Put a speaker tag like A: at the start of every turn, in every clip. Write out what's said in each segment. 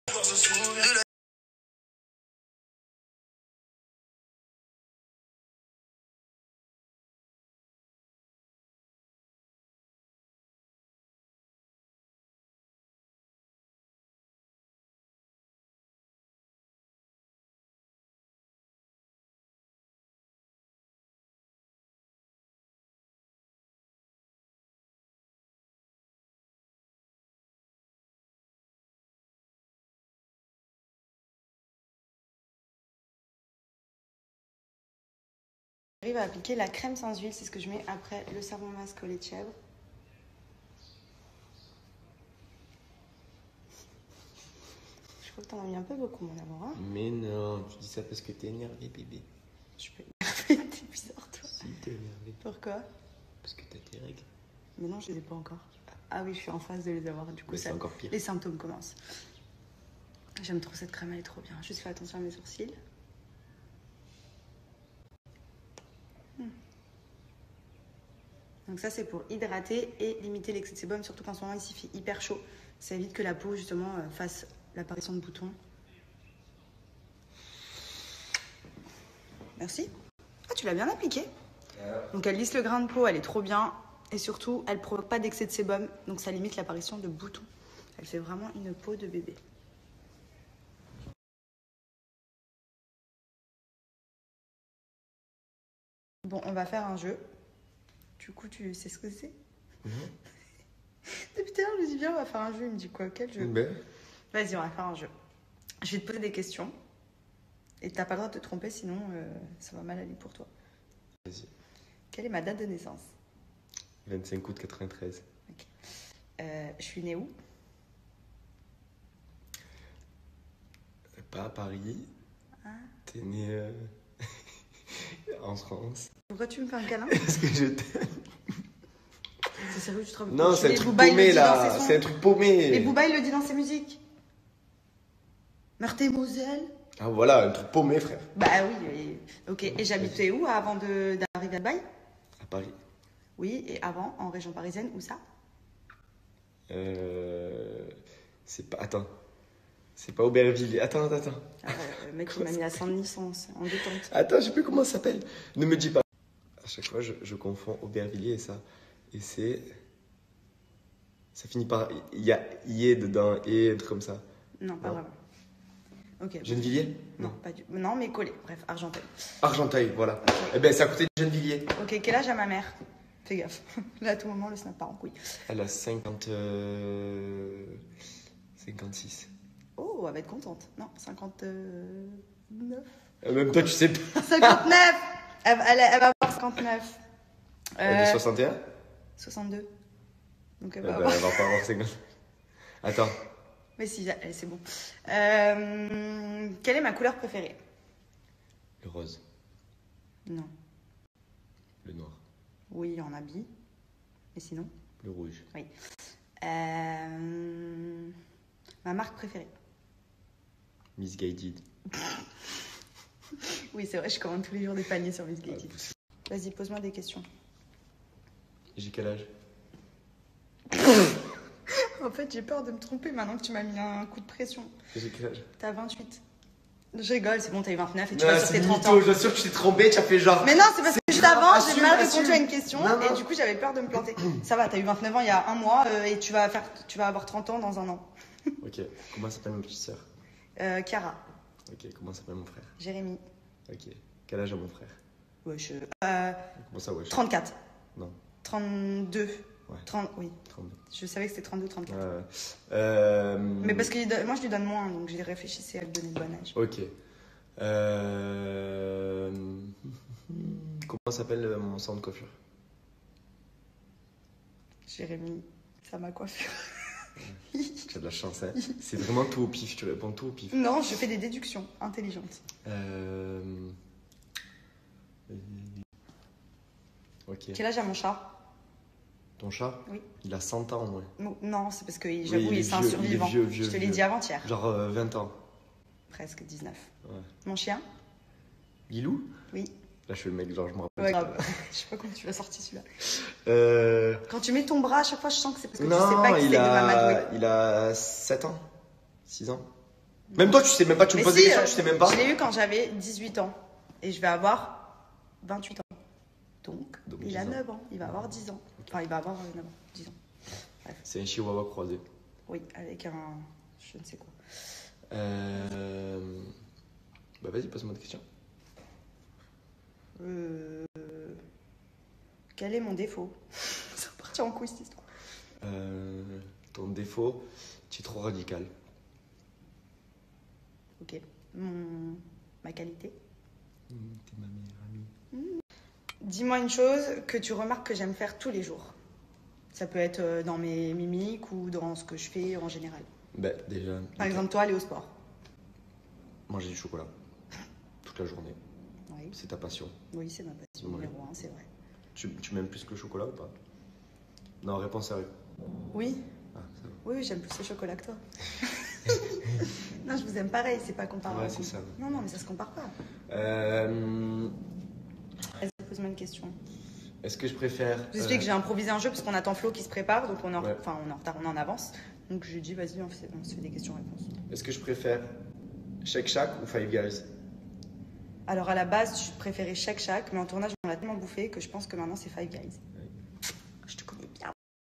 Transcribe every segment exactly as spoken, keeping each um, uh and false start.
A: J'arrive à appliquer la crème sans huile, c'est ce que je mets après le savon masque au lait de chèvre. Je crois que t'en as mis un peu beaucoup, mon amour. Hein.
B: Mais non, tu dis ça parce que t'es énervé, bébé.
A: Je suis pas énervée, t'es bizarre, toi.
B: Si, t'es énervé.
A: Pourquoi?
B: Parce que t'as tes règles.
A: Mais non, je les ai pas encore. Ah oui, je suis en phase de les avoir, du coup,
B: Mais
A: ça,
B: c'est encore pire.
A: Les symptômes commencent. J'aime trop cette crème, elle est trop bien. Juste fais attention à mes sourcils. Hmm. Donc ça, c'est pour hydrater et limiter l'excès de sébum, surtout qu'en ce moment, ici, il fait hyper chaud. Ça évite que la peau, justement, fasse l'apparition de boutons. Merci. Ah, tu l'as bien appliqué. Donc elle lisse le grain de peau, elle est trop bien. Et surtout, elle ne provoque pas d'excès de sébum, donc ça limite l'apparition de boutons. Elle fait vraiment une peau de bébé. Bon, on va faire un jeu. Du coup, tu sais ce que c'est? Mmh. Depuis tout à l'heure, je lui dis bien, on va faire un jeu. Il me dit quoi? Quel jeu?
B: Ben.
A: Vas-y, on va faire un jeu. Je vais te poser des questions. Et t'as pas le droit de te tromper, sinon euh, ça va mal aller pour toi.
B: Vas-y.
A: Quelle est ma date de naissance?
B: vingt-cinq août quatre-vingt-treize.
A: Okay. Euh, je suis née où?
B: Pas à Paris. Ah. T'es née euh... en France.
A: Pourquoi tu me fais un câlin?
B: Parce que je t'aime.
A: C'est sérieux, tu te rends compte?
B: Non, c'est un truc paumé là. C'est un truc paumé.
A: Mais Booba, il le dit dans ses musiques. Meurthe et Moselle.
B: Ah voilà, un truc paumé, frère.
A: Bah oui. Et... Ok. Et j'habitais où avant de... d'arriver à Dubaï?
B: À Paris.
A: Oui, et avant, en région parisienne, où ça?
B: Euh... C'est pas... Attends. C'est pas Aubervilliers. Attends, attends, attends.
A: Ah, le mec, il m'a mis à Saint-Denis en, en détente.
B: Attends, je sais plus comment ça s'appelle. Ne me dis pas. À chaque fois, je, je confonds Aubervilliers et ça. Et c'est... Ça finit par... Il y a I dedans, et comme ça.
A: Non, pas non. Vraiment. Ok.
B: Gennevilliers?
A: Non, non, pas du Non, mais collé. Bref, Argenteuil.
B: Argenteuil, voilà. Okay. Eh ben, c'est à côté de Gennevilliers.
A: Ok, quel âge a ma mère? Fais gaffe. Là, à tout moment, le snap part en couille.
B: Elle a cinquante... Euh... cinquante-six.
A: Oh, elle va être contente. Non, cinquante-neuf.
B: Euh, même toi, tu sais pas.
A: cinquante-neuf. elle, elle, elle va avoir cinquante-neuf.
B: Elle est euh... soixante et un?
A: soixante-deux. Donc elle
B: va,
A: va,
B: euh,
A: avoir...
B: bah, elle va pas avoir cinquante. Attends.
A: Mais si, c'est bon. Euh, quelle est ma couleur préférée?
B: Le rose.
A: Non.
B: Le noir.
A: Oui, en habit. Et sinon?
B: Le rouge.
A: Oui. Euh, ma marque préférée?
B: Missguided.
A: Oui, c'est vrai, je commande tous les jours des paniers sur Missguided. Ah, vas-y, pose-moi des questions.
B: J'ai quel âge?
A: En fait, j'ai peur de me tromper maintenant que tu m'as mis un coup de pression.
B: J'ai quel âge?
A: T'as vingt-huit. Je rigole, c'est bon, t'as eu vingt-neuf et tu
B: non,
A: vas sur tes trente ans.
B: Je suis sûr que tu t'es trompé, tu as fait genre...
A: Mais non, c'est parce que juste avant,
B: assume,
A: j'ai mal
B: assume.
A: répondu à une question
B: non, non.
A: et du coup, j'avais peur de me planter. Ça va, t'as eu vingt-neuf ans il y a un mois euh, et tu vas, faire, tu vas avoir trente ans dans un an.
B: Ok, comment s'appelle ma petite sœur?
A: euh, Chiara.
B: Ok, comment s'appelle mon frère?
A: Jérémy.
B: Ok, quel âge a mon frère?
A: Wesh. Euh,
B: comment ça, wesh?
A: trente-quatre.
B: Non.
A: trente-deux.
B: Ouais.
A: trente, oui.
B: trente-deux.
A: Je savais que c'était trente-deux, trente-quatre.
B: Ouais. Euh...
A: Mais parce que moi, je lui donne moins, donc j'ai réfléchi à lui donner le bon âge.
B: Ok. Euh... Comment s'appelle mon centre de coiffure?
A: Jérémy, ça m'a coiffure.
B: Tu as de la chance, hein. C'est vraiment tout au pif, tu réponds tout au pif.
A: Non, je fais des déductions intelligentes.
B: Euh... Ok.
A: Quel âge a mon chat?
B: Ton chat?
A: Oui.
B: Il a cent ans, ouais.
A: Non, c'est parce que j'avoue,
B: oui, il,
A: il est un survivant.
B: Vieux, vieux,
A: je te l'ai
B: vieux.
A: dit avant-hier.
B: Genre euh, vingt ans.
A: Presque dix-neuf.
B: Ouais.
A: Mon chien?
B: Lilou?
A: Oui.
B: Là, je fais le mec, genre, je me rappelle.
A: Ouais, grave. Je sais pas comment tu vas sortir celui-là.
B: Euh...
A: Quand tu mets ton bras, à chaque fois, je sens que c'est parce que
B: non,
A: tu sais pas qu'il est
B: a...
A: de m'amadouer.
B: il a sept ans. six ans. Même toi, tu sais même pas, tu me
A: Mais
B: poses
A: si,
B: des questions,
A: euh,
B: tu sais même pas.
A: Je l'ai eu quand j'avais dix-huit ans. Et je vais avoir vingt-huit ans. Donc,
B: Donc,
A: il a
B: dix ans.
A: neuf ans. Il va avoir dix ans. Enfin, il va avoir euh, neuf ans. dix ans. Bref.
B: C'est un chihuahua croisé.
A: Oui, avec un. Je ne sais quoi.
B: Euh... Bah vas-y, pose-moi des questions.
A: Euh... Quel est mon défaut? C'est parti en couille cette histoire.
B: Euh... Ton défaut, tu es trop radical.
A: Ok. Mon... Ma qualité.
B: Mmh, t'es ma meilleure amie.
A: Dis-moi une chose que tu remarques que j'aime faire tous les jours. Ça peut être euh, dans mes mimiques ou dans ce que je fais en général.
B: Bah déjà...
A: Par exemple, toi, aller au sport.
B: Manger du chocolat. Toute la journée.
A: Oui,
B: C'est ta passion.
A: oui c'est ma passion
B: Ouais.
A: numéro un, c'est vrai.
B: Tu, tu m'aimes plus que le chocolat ou pas? Non, réponse sérieuse.
A: Oui,
B: Ah, ça va.
A: oui, oui, j'aime plus le chocolat que toi. Non, je vous aime pareil, c'est pas comparable.
B: Ouais, c'est ça.
A: Non, non, mais ça se compare pas.
B: Euh...
A: Vas-y, pose-moi une question.
B: Est-ce que je préfère...
A: Je vous explique,
B: euh,
A: j'ai improvisé un jeu parce qu'on attend Flo qui se prépare, donc on est en,
B: Ouais.
A: enfin, on est en retard, on est en avance. Donc je lui dis, vas-y, on, fait- on se fait des questions-réponses.
B: Est-ce que je préfère Shake Shack ou Five Guys?
A: Alors à la base, je préférais Shake Shack, mais en tournage, on l'a tellement bouffé que je pense que maintenant c'est Five Guys. Je te connais bien.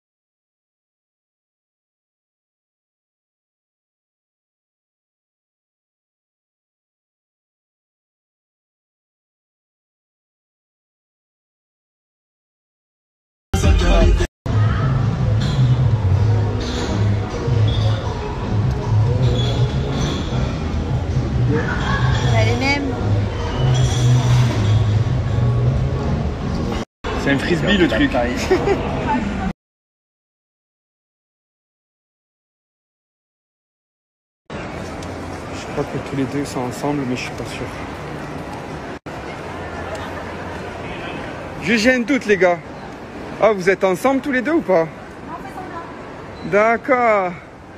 A: On a les mêmes.
C: C'est un frisbee le truc. Je crois que tous les deux sont ensemble, mais je suis pas sûr. Juste, j'ai un doute, les gars. Ah, vous êtes ensemble tous les deux ou pas? D'accord.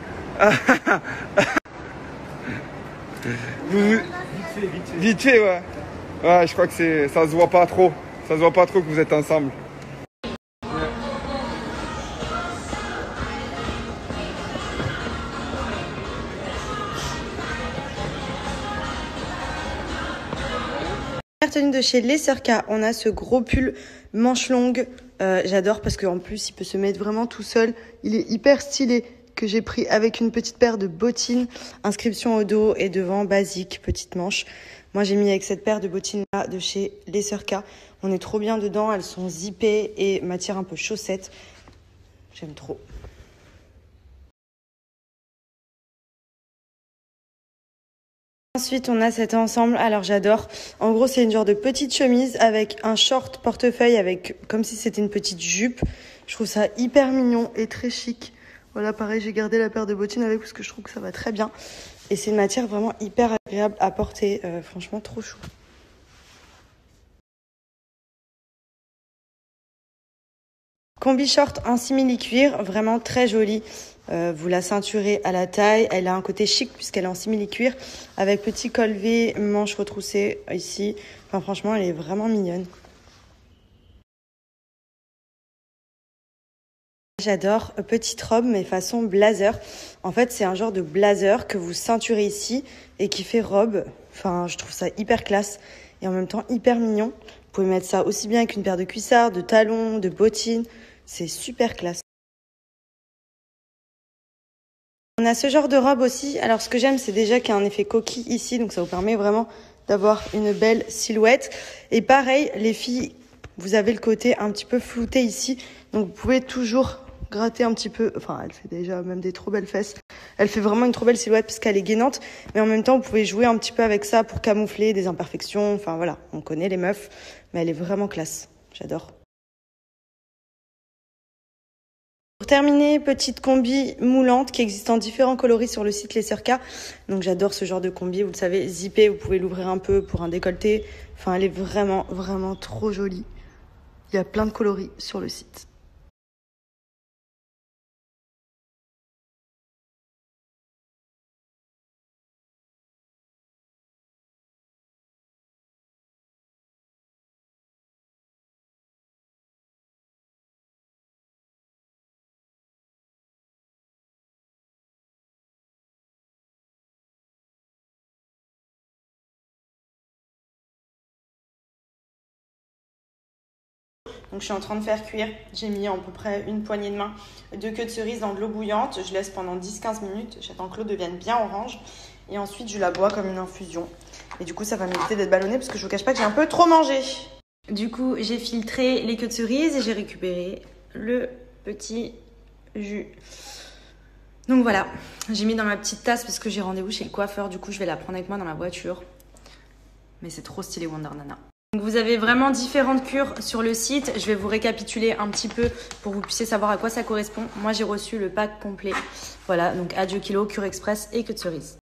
C: Vous- Vite fait, vite fait. Vite fait, ouais. Ouais, je crois que c'est, ça se voit pas trop. Ça se voit pas trop que vous êtes ensemble.
A: Tenue de chez Les Sœurs K, on a ce gros pull manche longue. Euh, J'adore parce qu'en plus, il peut se mettre vraiment tout seul. Il est hyper stylé, que j'ai pris avec une petite paire de bottines. Inscription au dos et devant, basique, petite manche. Moi, j'ai mis avec cette paire de bottines-là de chez Les Sœurs K. On est trop bien dedans. Elles sont zippées et matière un peu chaussette. J'aime trop. Ensuite, on a cet ensemble. Alors, j'adore. En gros, c'est une genre de petite chemise avec un short portefeuille avec comme si c'était une petite jupe. Je trouve ça hyper mignon et très chic. Voilà, pareil, j'ai gardé la paire de bottines avec parce que je trouve que ça va très bien. Et c'est une matière vraiment hyper agréable à porter. Euh, franchement, trop chou. Combi short en simili-cuir, vraiment très jolie. Euh, vous la ceinturez à la taille. Elle a un côté chic puisqu'elle est en simili-cuir avec petit col V, manche retroussée ici. Enfin, franchement, elle est vraiment mignonne. J'adore petite robe mais façon blazer. En fait, c'est un genre de blazer que vous ceinturez ici et qui fait robe. Enfin, je trouve ça hyper classe et en même temps hyper mignon. Vous pouvez mettre ça aussi bien avec une paire de cuissards, de talons, de bottines. C'est super classe. On a ce genre de robe aussi. Alors, ce que j'aime, c'est déjà qu'il y a un effet coquille ici. Donc, ça vous permet vraiment d'avoir une belle silhouette. Et pareil, les filles, vous avez le côté un petit peu flouté ici. Donc, vous pouvez toujours gratter un petit peu. Enfin, elle fait déjà même des trop belles fesses. Elle fait vraiment une trop belle silhouette parce qu'elle est gainante. Mais en même temps, vous pouvez jouer un petit peu avec ça pour camoufler des imperfections. Enfin, voilà, on connaît les meufs. Mais elle est vraiment classe. J'adore. Pour terminer, petite combi moulante qui existe en différents coloris sur le site Les Sœurs K. Donc j'adore ce genre de combi, vous le savez, zippé, vous pouvez l'ouvrir un peu pour un décolleté. Enfin, elle est vraiment, vraiment trop jolie. Il y a plein de coloris sur le site. Donc je suis en train de faire cuire. J'ai mis à peu près une poignée de main de queue de cerise dans de l'eau bouillante. Je laisse pendant dix à quinze minutes. J'attends que l'eau devienne bien orange. Et ensuite, je la bois comme une infusion. Et du coup, ça va m'éviter d'être ballonnée parce que je vous cache pas que j'ai un peu trop mangé. Du coup, j'ai filtré les queues de cerise et j'ai récupéré le petit jus. Donc voilà, j'ai mis dans ma petite tasse parce que j'ai rendez-vous chez le coiffeur. Du coup, je vais la prendre avec moi dans ma voiture. Mais c'est trop stylé Wonder Nana. Donc vous avez vraiment différentes cures sur le site. Je vais vous récapituler un petit peu pour que vous puissiez savoir à quoi ça correspond. Moi, j'ai reçu le pack complet. Voilà, donc adieu kilo, cure express et queue de cerise.